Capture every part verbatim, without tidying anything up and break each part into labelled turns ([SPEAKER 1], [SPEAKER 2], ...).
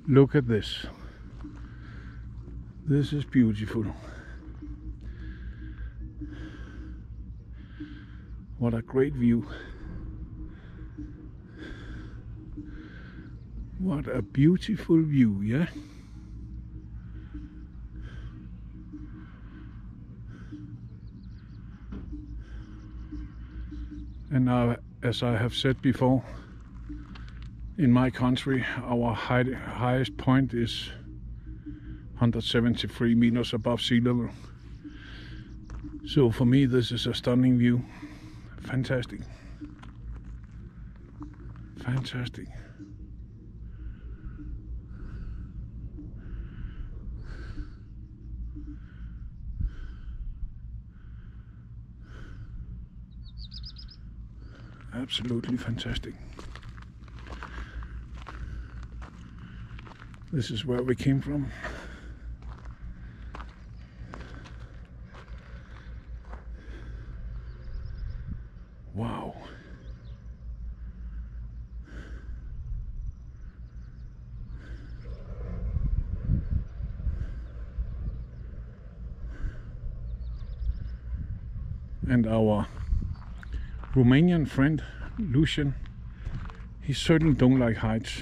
[SPEAKER 1] Look at this. This is beautiful. What a great view. What a beautiful view, yeah? And now, as I have said before, in my country, our high, highest point is one hundred seventy-three meters above sea level. So for me, this is a stunning view. Fantastic. Fantastic. Absolutely fantastic. This is where we came from. Wow. And our Romanian friend, Lucian, he certainly don't like heights.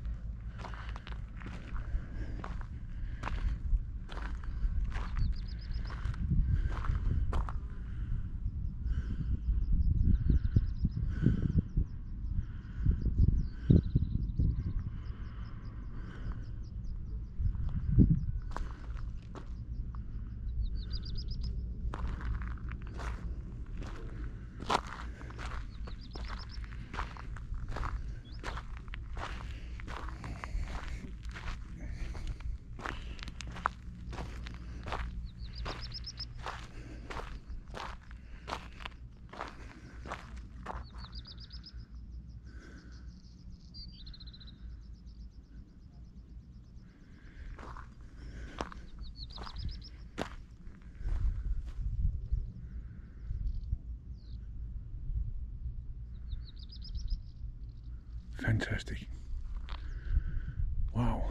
[SPEAKER 1] Fantastic. Wow.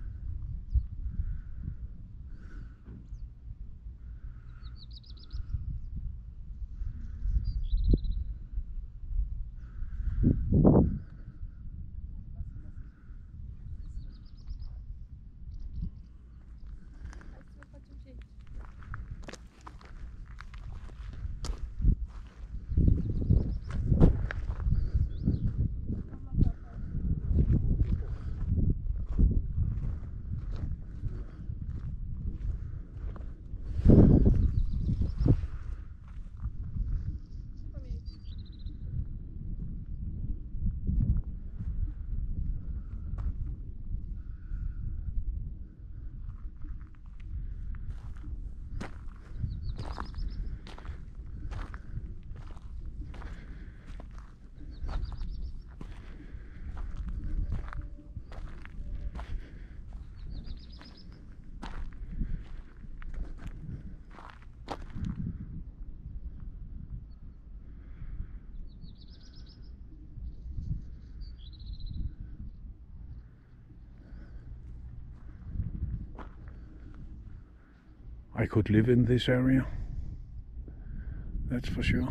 [SPEAKER 1] I could live in this area, that's for sure.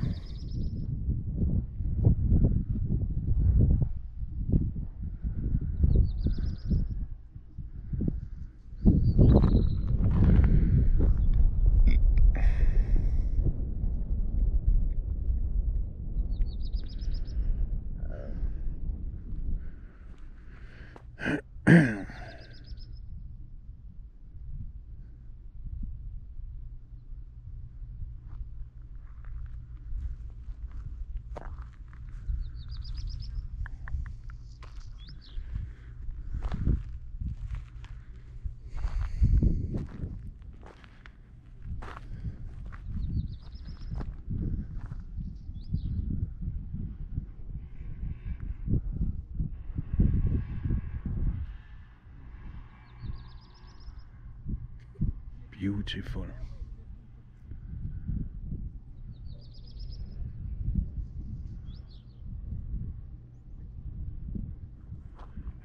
[SPEAKER 1] Beautiful.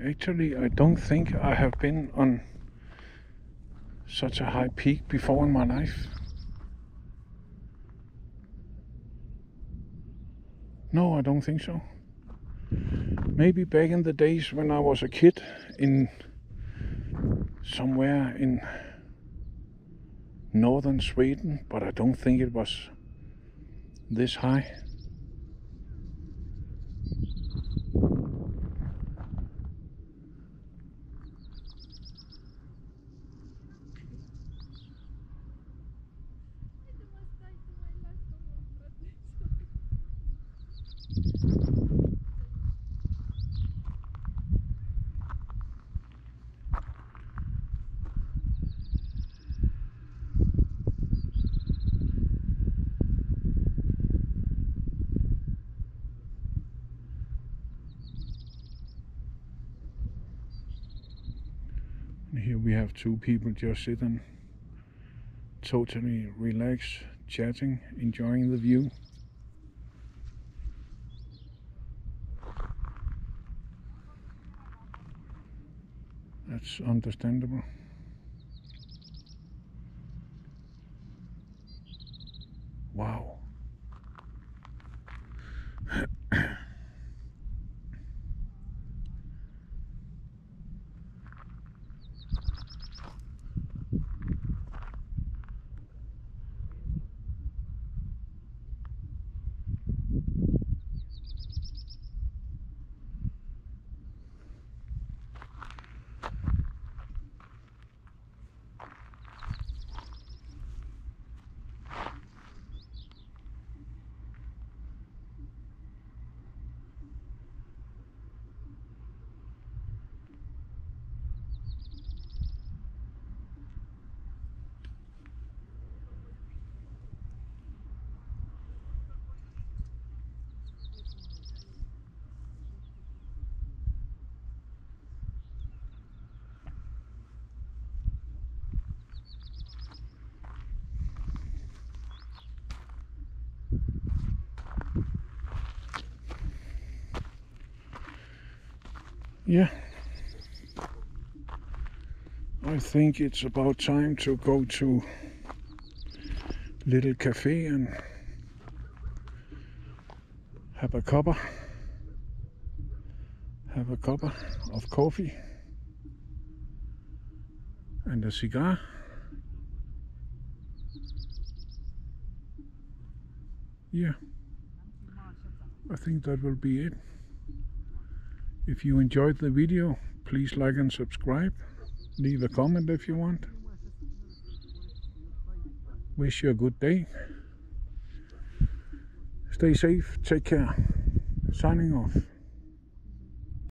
[SPEAKER 1] Actually, I don't think I have been on such a high peak before in my life. No, I don't think so. Maybe back in the days when I was a kid in somewhere in northern Sweden, but I don't think it was this high. Here we have two people just sitting, totally relaxed, chatting, enjoying the view. That's understandable. Wow. Yeah, I think it's about time to go to little cafe and have a cuppa, have a cuppa of coffee and a cigar. Yeah, I think that will be it. If you enjoyed the video, please like and subscribe. Leave a comment if you want. Wish you a good day. Stay safe, take care. Signing off.